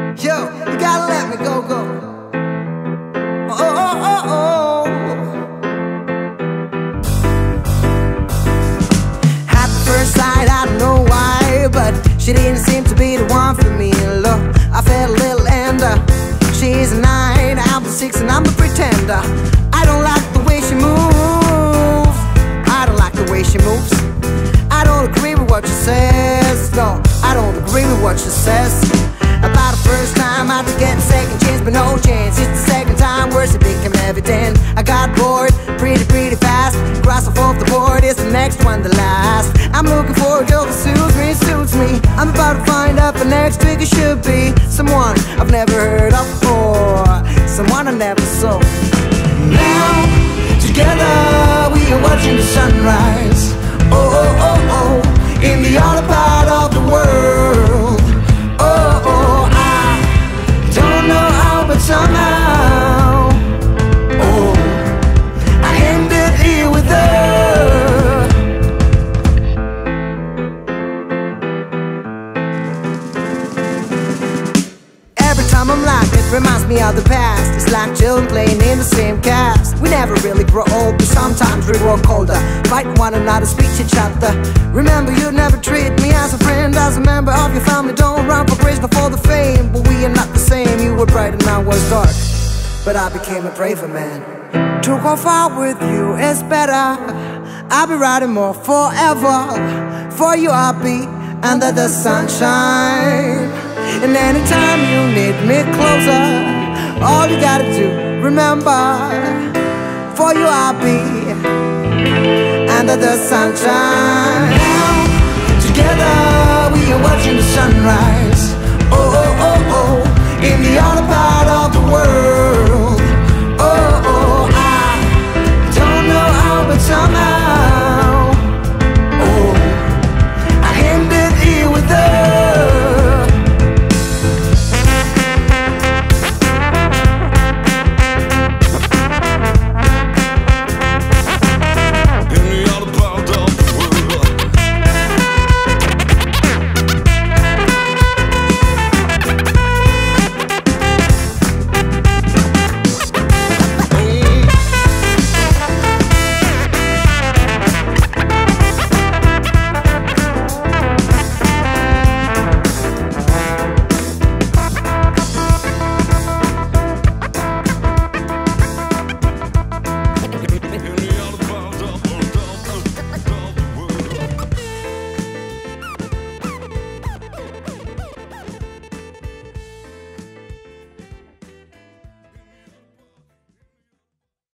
Yo, you gotta let me go, go. Oh, oh, oh, oh. At the first sight, I don't know why, but she didn't seem to be the one for me. Look, I felt a little ender. She's a 9, I'm a 6, and I'm a pretender. I don't like the way she moves. I don't like the way she moves. I don't agree with what she says. No, I don't agree with what she says. About the first time I had to get a second chance, but no chance. It's the second time worse, it became evident. I got bored pretty fast. Cross off the board, is the next one the last. I'm looking for a girl that suits me. I'm about to find out the next figure should be someone I've never heard of before, someone I never saw. Now, together we are watching the sunrise. Oh, oh, oh, oh, in the other part of the world. Oh, oh, I don't know how, but somehow, oh, I ended here with her. Every time I'm like it, reminds me of the past. It's like children playing in the same cast. We never really grow old, but sometimes we grow colder. Fight one another, speak each other. Remember, you never treat me as a friend, as a member of your family. Don't run for grace, not for the fame. But we are not the same. You were bright and I was dark, but I became a braver man. To go far with you is better. I'll be riding more forever. For you I'll be under the sunshine. And anytime you need me closer, all you gotta do, remember, for you I'll be under the sunshine. Now, together we are watching the sunrise.